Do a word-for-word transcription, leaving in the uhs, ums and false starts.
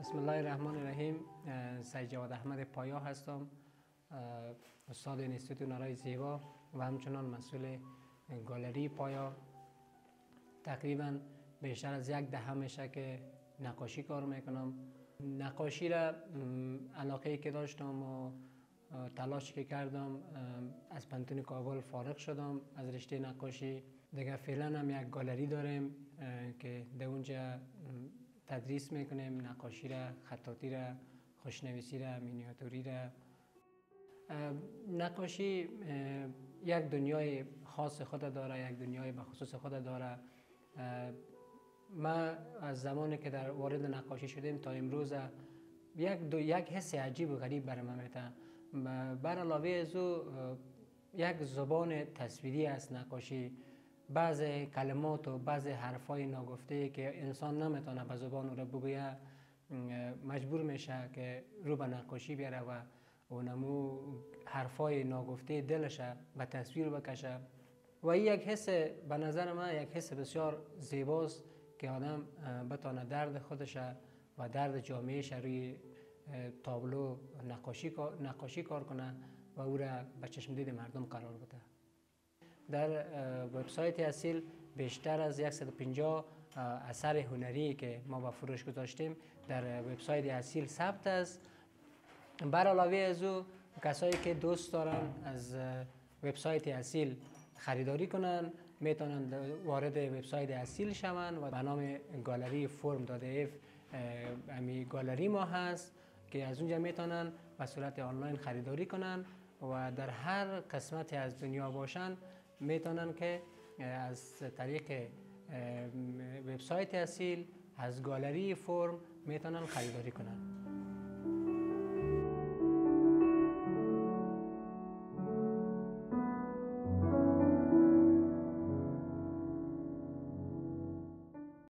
بسم الله الرحمن الرحیم. سید احمد پایا هستم، استاد انستیتوت هنرهای زیبا و همچنان مسئول گالری پایا. تقریبا بیشتر از یک دهه میشه که نقاشی کار میکنم. نقاشی را علاقه که داشتم و تلاشی که کردم، از پانتون کابل فارغ شدم از رشته نقاشی. دیگه فعلا هم یک گالری داریم که در اونجا تدریس میکنیم نقاشی را، خطاطی را، خوشنویسی را، مینیاتوری را. نقاشی یک دنیای خاص خود داره، یک دنیای بخصوص خود داره. ما از زمانی که در وارد نقاشی شدیم تا امروز یک دو یک حس عجیب و غریب برای من میته. بر علاوه از او یک زبان تصویری است نقاشی. بعض کلمات و بعض حرفای ناگفته که انسان نمیتونه به زبان رو بگویه، مجبور میشه که رو به نقاشی بیاره و اونمو حرفای ناگفته دلش به تصویر بکشه. و یک حس به نظر من یک حس بسیار زیباست که آدم بتونه درد خودش و درد جامعهش روی تابلو نقاشی نقاشی کار کنه و او را به چشم دید مردم قرار بده. در وبسایت اسیل بیشتر از صد و پنجاه اثر هنری که ما به فروش گذاشتیم در وبسایت اسیل ثبت است. بر علاوه از او کسایی که دوست دارن از وبسایت اسیل خریداری کنن میتونن وارد وبسایت اسیل شون و به نام گالری فرم دات اف امی گالری ما هست که از اونجا میتونن به صورت آنلاین خریداری کنن و در هر قسمتی از دنیا باشن میتونن که از طریق وبسایت اسیل از گالری فرم میتونن خریداری کنن.